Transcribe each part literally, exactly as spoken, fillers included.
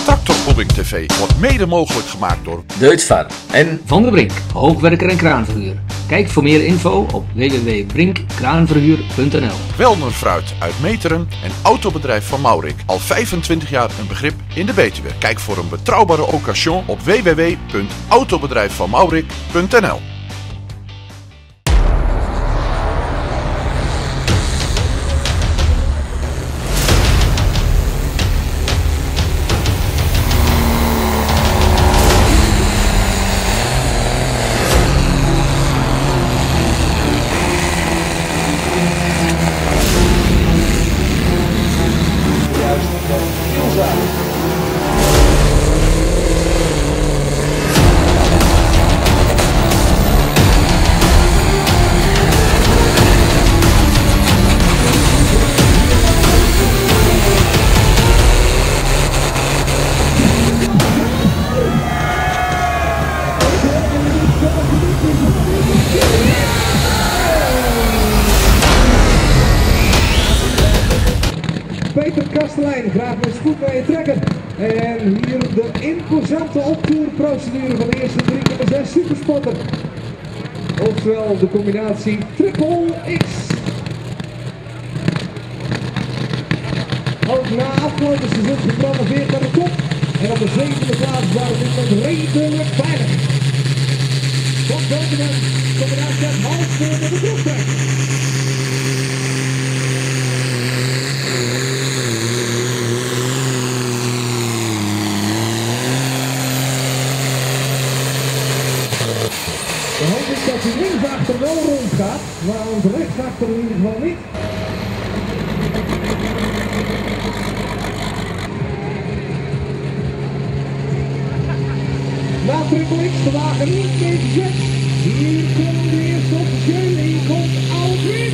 Tractorpodding T V wordt mede mogelijk gemaakt door Deutsvar en Van der Brink, hoogwerker en kraanverhuur. Kijk voor meer info op w w w punt brink kraanverhuur punt n l. Welner Fruit uit Meteren en autobedrijf Van Maurik. Al vijfentwintig jaar een begrip in de Betuwe. Kijk voor een betrouwbare occasion op w w w punt autobedrijf van maurik punt n l. Peter Kastelein, graag met spoed bij je trekken. En hier de imposante optoerprocedure van de eerste drie komma zes Superspotter. Oftewel de combinatie Triple X. Ook na afgelopen seizoen gepromoveerd naar de top. En op de zevende plaats waren dit met redelijk veilig. Tot bovenaan, combinatie uit halfvoer met de terugtrek. De hoop is dat hij linksachter wel rond gaat, maar aan rechtsachter in ieder geval niet. Na Triple X de wagen niet meer gezet. Hier komt de eerste officiële, hier komt Aldrin.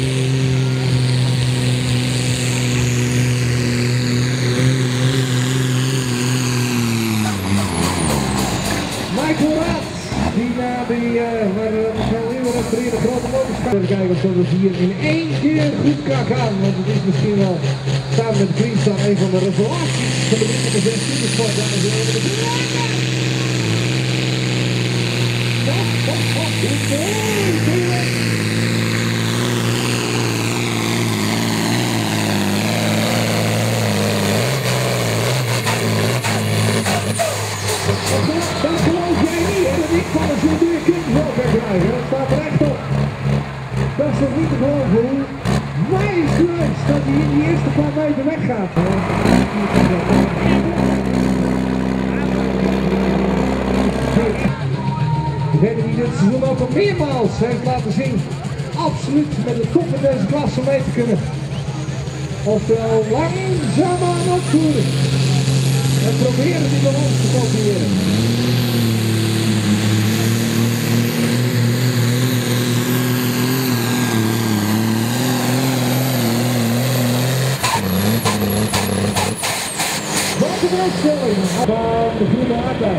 Michael Raad. Die na die, uh, waar we wel in de grote motorspel. Even kijken of dat het hier in één keer goed kan gaan. Want het is misschien wel samen met Greenstar een van de revelaties van de drie komma zes Supersport. Ja, dat is wel de dat geloof jij niet, hè? Dat ik van een zo'n duur kind wel kan krijgen. Dat staat er echt op. Dat is toch niet te geloven hoe wijsluis dat hij in die eerste paar meter weggaat. Degene die dit seizoen ook al meermaals heeft laten zien, absoluut met de top in deze klasse mee te kunnen. Oftewel langzaamaan opvoeren. En proberen die balans te kopiëren. Wat een uitstelling van de groene aardbei.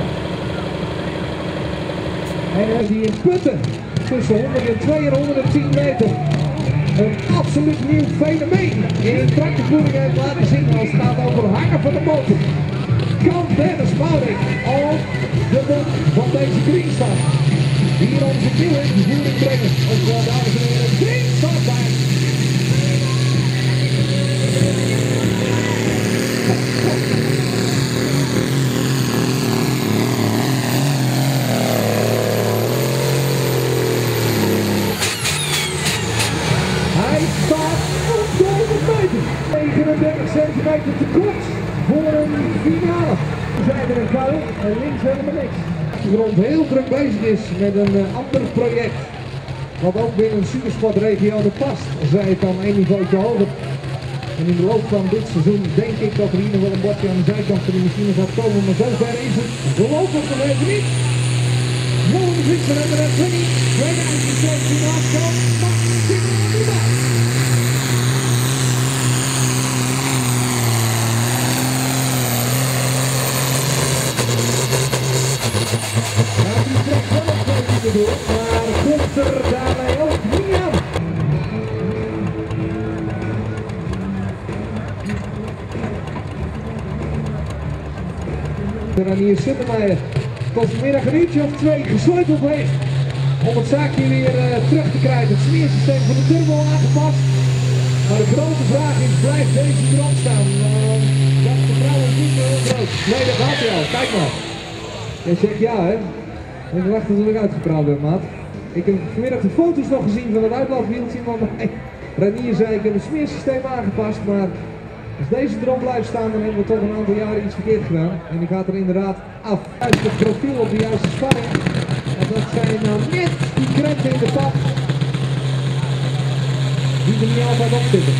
En als hij in putten tussen honderdtwee en honderdtien meter een absoluut nieuw fenomeen in tractorvoering heeft laten zien als het gaat over hangen van de motor. Kan Dennis Maurik op de mond van deze Greenstar hier onze nieuwe voering brengen. Oftewel, dames en heren, Greenstar bij. Hij staat op de honderd meter. negenendertig centimeter te kort voor een finale. Zijde een kuil en links helemaal niks. De grond heel druk bezig is met een uh, ander project. Wat ook binnen een supersportregio past. Zij het dan één niveautje hoger. En in de loop van dit seizoen denk ik dat er hier nog wel een bordje aan de zijkant van de machine gaat komen. Maar zover is het voorlopig nog even niet. Volgende fietser hebben we twintig, tweeduizend zeventien afstand, maar zit er erbij. Nou, die trekt wel een beetje door, maar komt er daarmee ook niet aan. Ranier Suttermeijer tot vanmiddag een uurtje of twee gesleuteld heeft om het zaakje weer uh, terug te krijgen. Het smeersysteem van de turbo aangepast. Maar de grote vraag is, blijft deze erop staan? Uh, dat is de vrouwen niet meer heel groot. Nee, dat gaat hij al. Kijk maar. Jij zegt ja, hè? Ik wacht tot ik uitgepraat ben, maat. Ik heb vanmiddag de foto's nog gezien van het uitlaatwieltje, maar hey, Ranier zei ik heb het smeersysteem aangepast, maar als deze erop blijft staan, dan hebben we toch een aantal jaren iets verkeerd gedaan. En die gaat er inderdaad af. Juist het profiel op de juiste spanning. En dat zijn nou net die krenten in de pap die er niet altijd op zitten.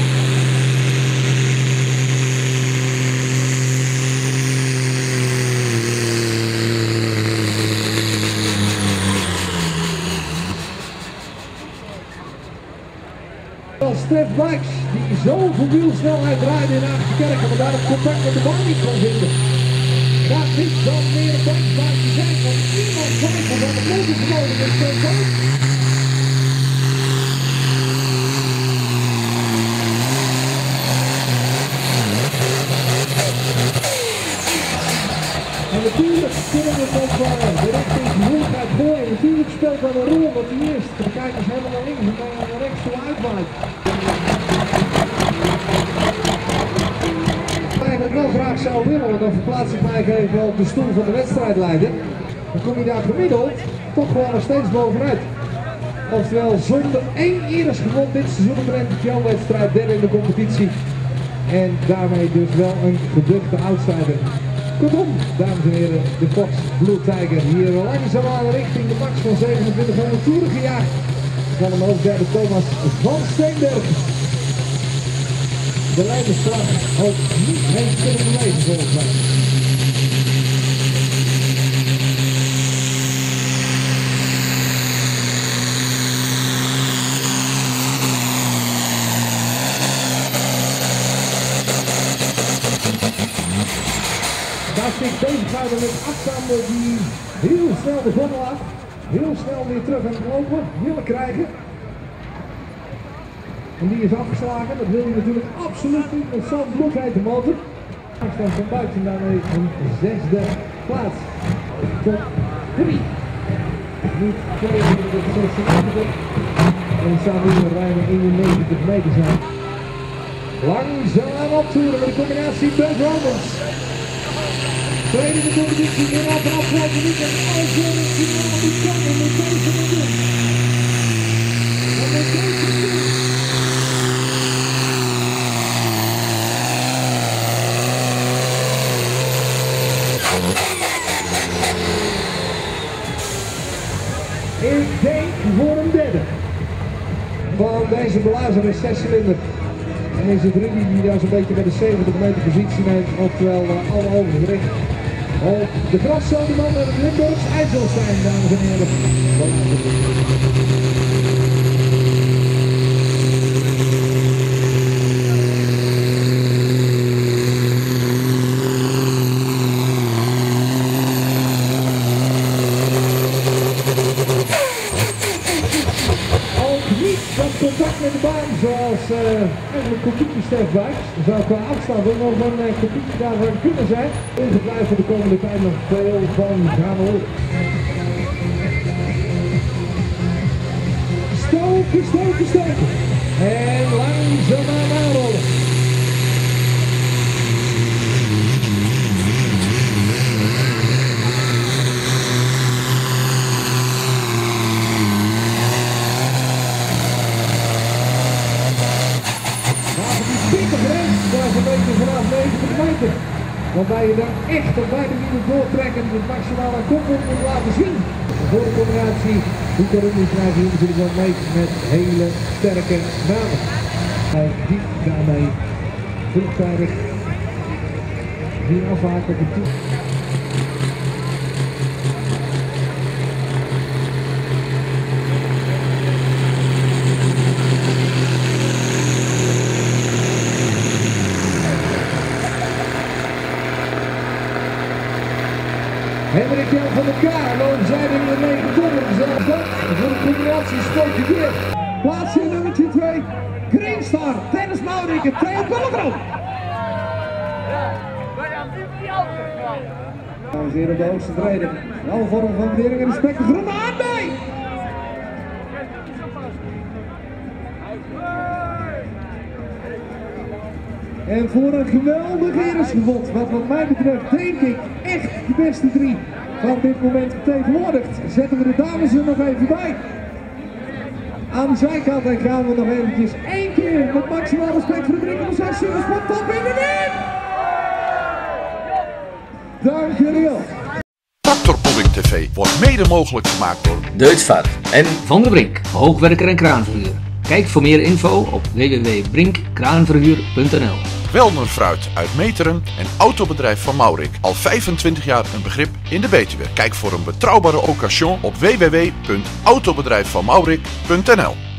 Stef Bikes, die zoveel wielsnelheid draaide in Aagsterkerk, maar daar het contact met de baan niet kon vinden. Gaat niet dan meer een bankbaantje zijn, want iemand twijfelt aan de motorvermogen met Stef Bikes. En natuurlijk kunnen we nog uh, de richting moeilijkheid gooien. Natuurlijk speelt dat een rol dat hij eerst de kijkers helemaal naar links en dan naar rechts toe uitwaait. Wat ik wel graag zou willen, want dan verplaats ik mij even op de stoel van de wedstrijdleider. Dan kom je daar gemiddeld toch gewoon nog steeds bovenuit. Oftewel zonder één eerder dit seizoen een Rent-Jan-wedstrijd, derde in de competitie. En daarmee dus wel een geduchte outsider. Kortom, dames en heren, de Fox Blue Tiger hier langzaamaan richting de max van zevenentwintighonderd toeren gejaagd. Van hem ook derde Thomas van Steenberg. De leiderslag ook niet heeft kunnen bewijzen volgens mij. Daar zich bezig houden met afstanden die heel snel de gondel af, heel snel weer terug aan het lopen willen krijgen. En die is afgeslagen, dat wil je natuurlijk absoluut niet met zo'n bloedhete motor. Afstand van buiten daarmee een zesde plaats. Top drie. Niet tweehonderdzesennegentig. En het zou nu een ruime eenennegentig meter zijn. Langzaam optoeren met de combinatie Bert Romans. Tweede de competitie weer af en afgelopen weekend. Als je het finale moet komen met deze minuut. En met deze minuut. Ik denk voor een derde. Van deze blazer is zes cilinder. En is het Rudy die daar zo'n beetje bij de zeventig meter positie neemt, oftewel uh, alle ogen gericht op de graszodeman en het Limburgs IJsselstein, dames en heren. Contact met de baan zoals uh, eigenlijk kopieën Stef Bikes. Er zou qua afstand ook nog een uh, kopie daarvan kunnen zijn. Ongetwijfeld de komende tijd nog veel van gaan horen. Stoken, stoken, stoken. En langzaamaan aanrollen. Daar is een beetje vanaf negentig meter. Waarbij je dan echt op beide wielen doortrekken en het maximaal aan koppel moet laten zien. Voor de combinatie doet de Rudy krijgt hier natuurlijk wel mee met hele sterke namen. Hij diep daarmee vroegtijdig weer afhaken op de toe. Hendrik Jan van der Kaar, loon zijn in de negen tonnen zelf op. Voor de combinatie sportje weer. Plaatsje nummertje twee. Greenstar, Dennis Maurik en Theo Pellegrom. Ja, wij hebben niet die auto's. We zijn op de hoogste treden. Wel vorm van waardering en respect. De groene aan mee! En voor een geweldig eeresgevod, wat wat mij betreft denk ik echt de beste drie van dit moment vertegenwoordigt, zetten we de dames er nog even bij. Aan de zijkant en gaan we nog eventjes één keer met maximaal respect voor de drie komma zes Supersport top binnenin. Dank jullie wel. Tractorpolling T V wordt mede mogelijk gemaakt door Deutsvaart en Van der Brink, hoogwerker en kraanverhuur. Kijk voor meer info op w w w punt brink kraanverhuur punt n l. Welner Fruit uit Meteren en autobedrijf Van Maurik. Al vijfentwintig jaar een begrip in de Betuwe. Kijk voor een betrouwbare occasion op w w w punt autobedrijf van maurik punt n l.